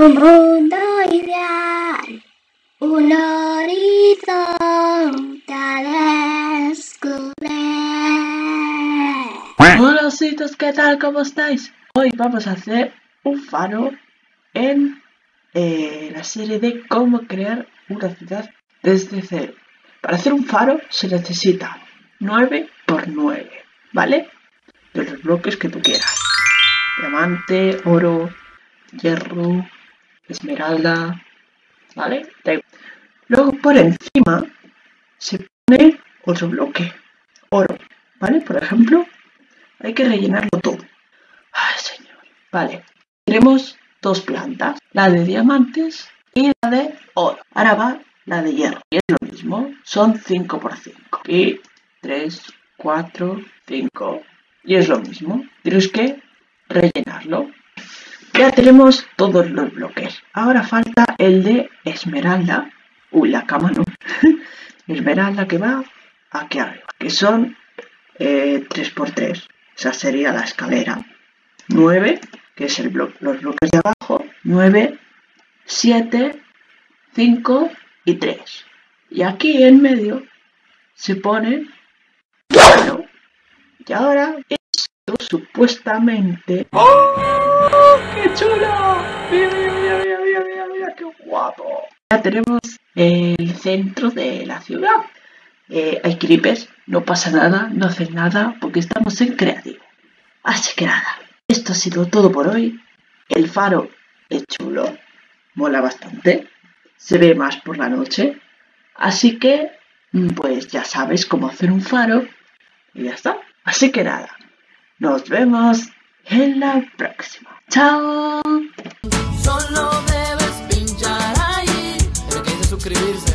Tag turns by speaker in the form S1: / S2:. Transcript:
S1: Un mundo ideal, un horizonte a descubrir.
S2: Hola ositos, ¿qué tal? ¿Cómo estáis? Hoy vamos a hacer un faro en la serie de cómo crear una ciudad desde cero. Para hacer un faro se necesita 9 por 9, ¿vale? De los bloques que tú quieras. Diamante, oro, hierro, esmeralda, ¿vale? Luego por encima se pone otro bloque, oro, ¿vale? Por ejemplo, hay que rellenarlo todo. Ay, señor. Vale, tenemos dos plantas, la de diamantes y la de oro. Ahora va la de hierro. Y es lo mismo, son 5 por 5. Y 3, 4, 5. Y es lo mismo. Tienes que rellenarlo. Ya tenemos todos los bloques. Ahora falta el de esmeralda. Uy, la cama no. Esmeralda que va aquí arriba. Que son 3 por 3. Esa sería la escalera. 9, que es los bloques de abajo. 9, 7, 5 y 3. Y aquí en medio se pone bueno. Y ahora esto supuestamente... ¡Oh! ¡Qué chulo! ¡Mira, mira, mira, mira, mira, mira, qué guapo! Ya tenemos el centro de la ciudad. Hay creepers, no pasa nada, no hacen nada porque estamos en creativo. Así que nada, esto ha sido todo por hoy. El faro es chulo, mola bastante, se ve más por la noche. Así que, pues ya sabes cómo hacer un faro y ya está. Así que nada, nos vemos en la próxima. ¡Chao!
S3: Solo debes pinchar ahí, no quieres suscribirse.